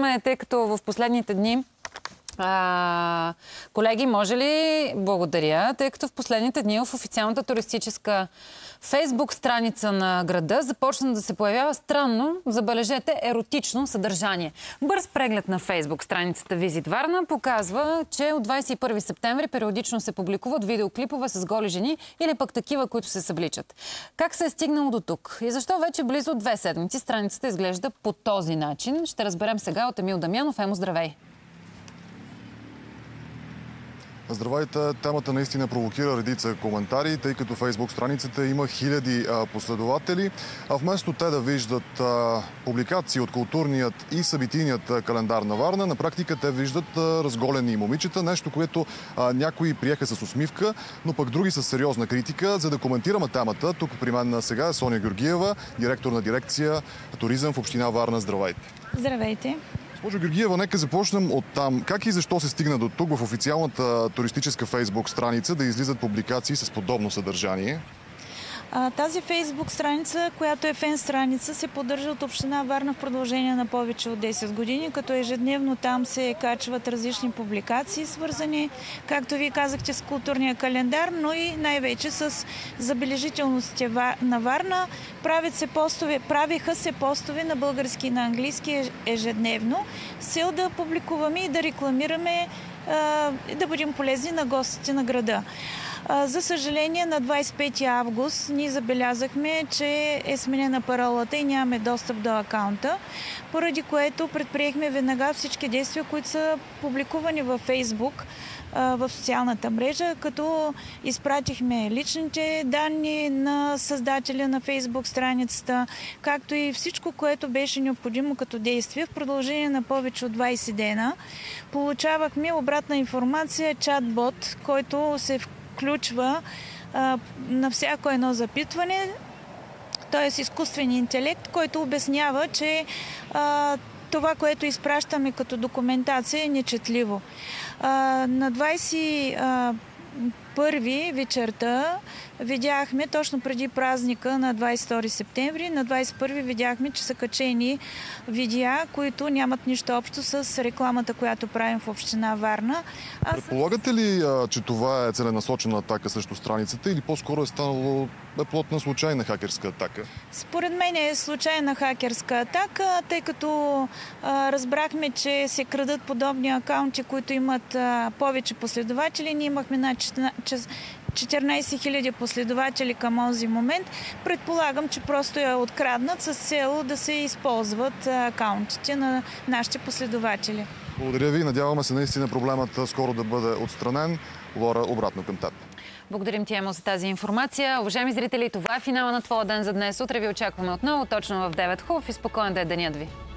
попитаме, тъй като в последните дни колеги, може ли, благодаря, тъй като в последните дни в официалната туристическа Фейсбук страница на града започна да се появява странно, забележете, еротично съдържание. Бърз преглед на Фейсбук страницата Визит Варна показва, че от 21 септември периодично се публикуват видеоклипове с голи жени или пък такива, които се събличат. Как се е стигнало до тук? И защо вече близо 2 седмици страницата изглежда по този начин? Ще разберем сега от Емил Дамянов. Емо, здравей! Здравейте! Темата наистина провокира редица коментари, тъй като Фейсбук страницата има хиляди последователи. А вместо те да виждат публикации от културният и събитийният календар на Варна, на практика те виждат разголени момичета, нещо, което някои приеха с усмивка, но пък други с сериозна критика. За да коментираме темата, тук при мен сега е Соня Георгиева, директор на дирекция Туризъм в община Варна. Здравейте! Здравейте! Госпожо Георгиева, нека започнем от там. Как и защо се стигна до тук в официалната туристическа Фейсбук страница да излизат публикации с подобно съдържание? Тази Фейсбук страница, която е фен страница, се поддържа от община Варна в продължение на повече от 10 години, като ежедневно там се качват различни публикации, свързани, както вие казахте, с културния календар, но и най-вече с забележителностите на Варна. Правиха се постове на български и на английски ежедневно, с цел да публикуваме и да рекламираме, да бъдем полезни на гостите на града. За съжаление, на 25 август ние забелязахме, че е сменена паролата и нямаме достъп до акаунта, поради което предприехме веднага всички действия, които са публикувани във Фейсбук, в социалната мрежа, като изпратихме личните данни на създателя на Фейсбук страницата, както и всичко, което беше необходимо като действие. В продължение на повече от 20 дена получавахме обратна информация, чат-бот, който се включва на всяко едно запитване, т.е. изкуствен интелект, който обяснява, че това, което изпращаме като документация, е нечетливо. На 21 вечерта видяхме, точно преди празника на 22 септември, на 21 видяхме, че са качени видеа, които нямат нищо общо с рекламата, която правим в община Варна. Предполагате ли, че това е целенасочена атака срещу страницата или по-скоро е станало плод на случайна хакерска атака? Според мен е случайна хакерска атака, тъй като разбрахме, че се крадат подобни акаунти, които имат повече последователи. Ние имахме над 14 000 последователи към този момент. Предполагам, че просто я откраднат с цел да се използват акаунтите на нашите последователи. Благодаря ви. Надяваме се наистина проблемът скоро да бъде отстранен. Лора, обратно към теб. Благодарим ти, Емо, за тази информация. Уважаеми зрители, това е финала на твоя ден за днес. Утре ви очакваме отново, точно в 9. Хубав и спокоен да е денят ви.